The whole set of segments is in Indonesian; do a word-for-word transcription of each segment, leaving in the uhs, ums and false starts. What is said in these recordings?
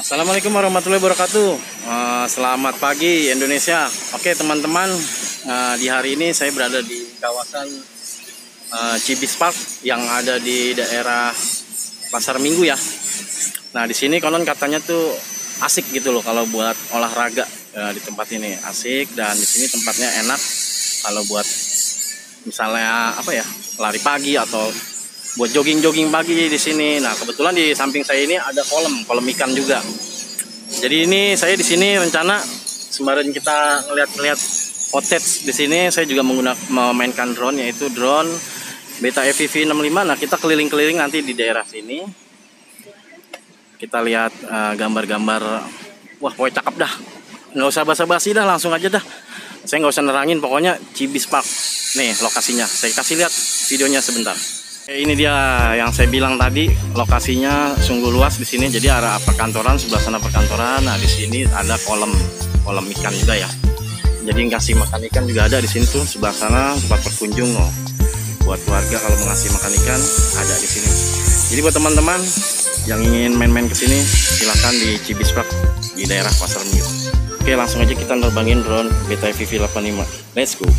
Assalamualaikum warahmatullahi wabarakatuh. Uh, selamat pagi Indonesia. Oke teman-teman, uh, di hari ini saya berada di kawasan uh, Cibis Park yang ada di daerah Pasar Minggu ya. Nah di sini konon katanya tuh asik gitu loh kalau buat olahraga uh, di tempat ini, asik, dan di sini tempatnya enak kalau buat misalnya apa ya, lari pagi atau buat jogging-jogging pagi di sini. Nah, kebetulan di samping saya ini ada kolam, kolam ikan juga. Jadi ini saya di sini rencana sembari kita ngeliat-ngeliat footage di sini, saya juga menggunakan memainkan drone, yaitu drone Beta F P V enam puluh lima. Nah, kita keliling-keliling nanti di daerah sini. Kita lihat gambar-gambar. Uh, Wah, pokoknya cakep dah. Nggak usah basa-basi dah, langsung aja dah. Saya nggak usah nerangin, pokoknya Cibis Park. Nih lokasinya. Saya kasih lihat videonya sebentar. Ini dia yang saya bilang tadi, lokasinya sungguh luas di sini. Jadi arah perkantoran, sebelah sana perkantoran. Nah di sini ada kolam kolam ikan juga ya. Jadi ngasih makan ikan juga ada di sini tuh, sebelah sana tempat berkunjung loh. Buat keluarga kalau mau ngasih makan ikan ada di sini. Jadi buat teman-teman yang ingin main-main ke sini, silahkan di Cibis Park di daerah Pasar Minggu. Oke, langsung aja kita nerbangin drone Beta F P V delapan lima. Let's go.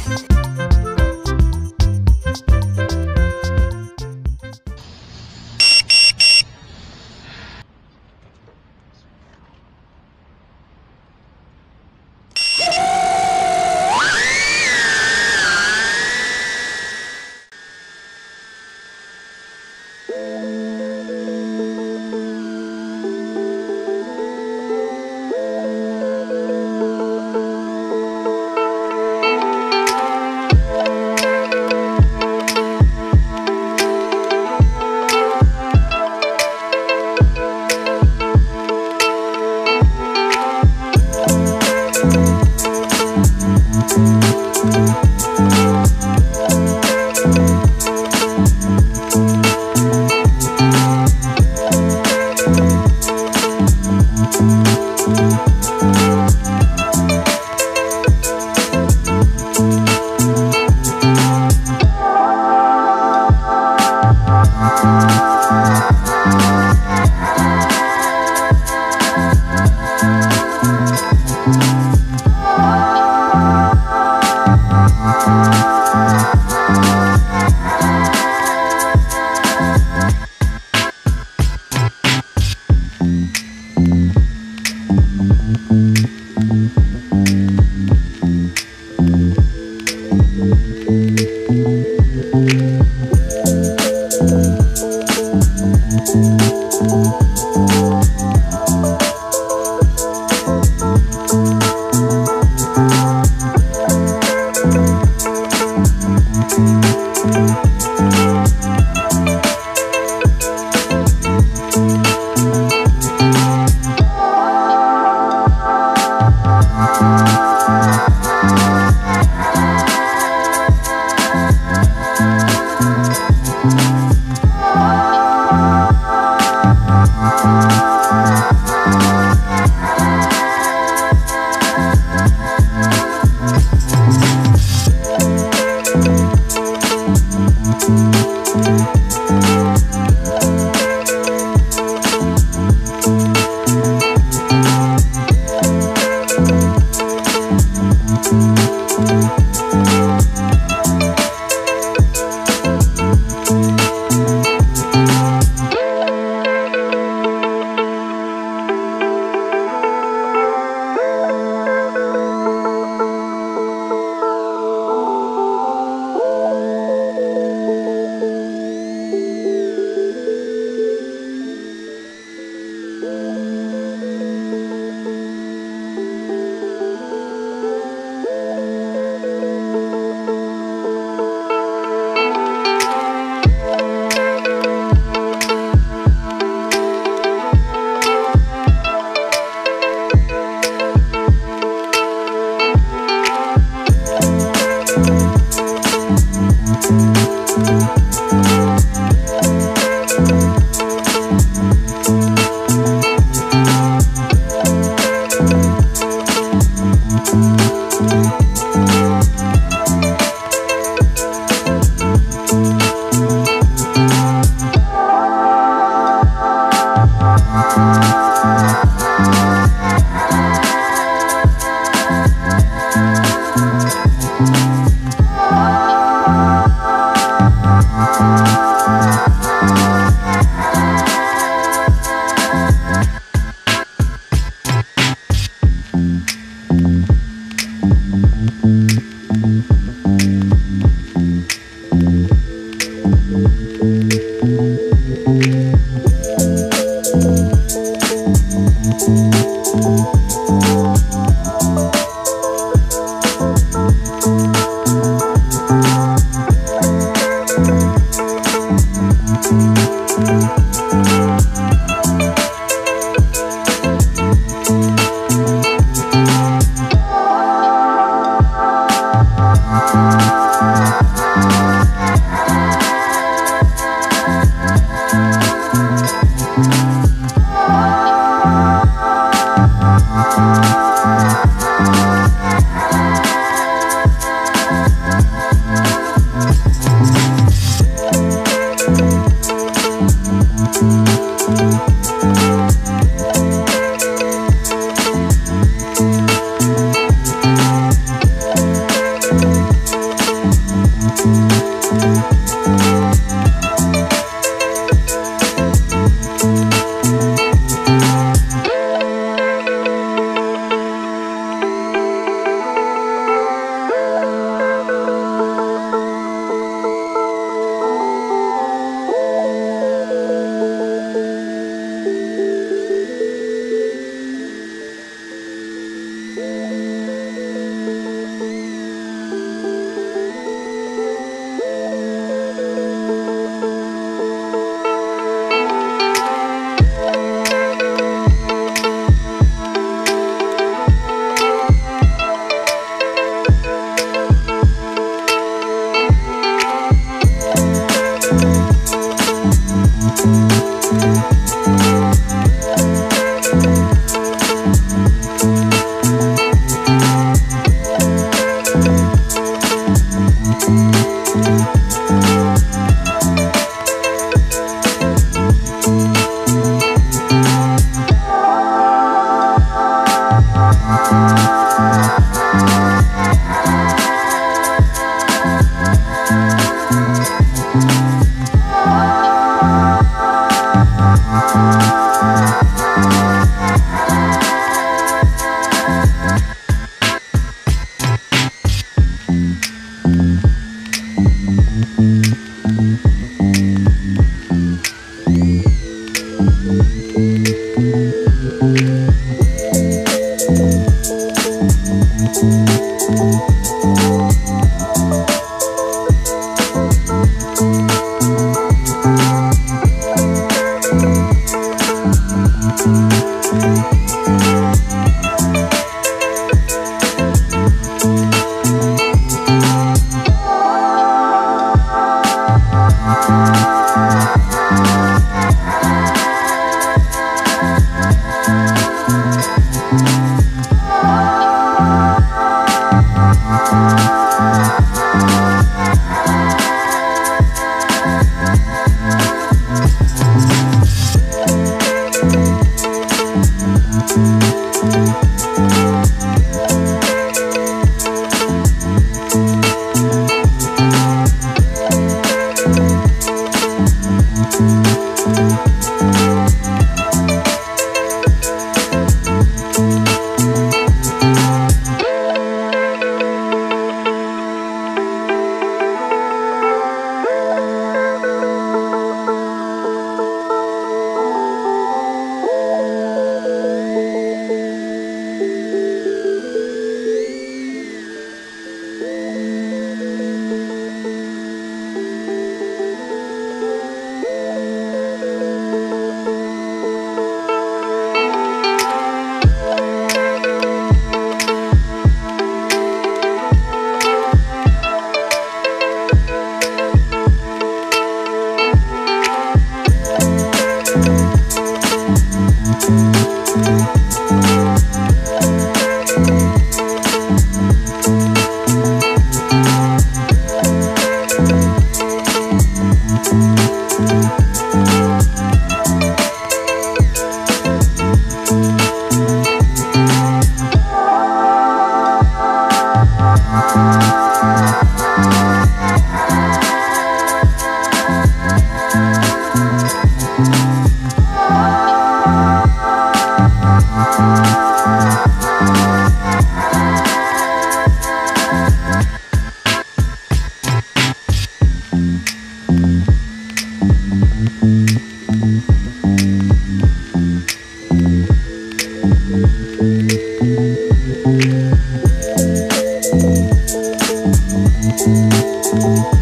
Thank you.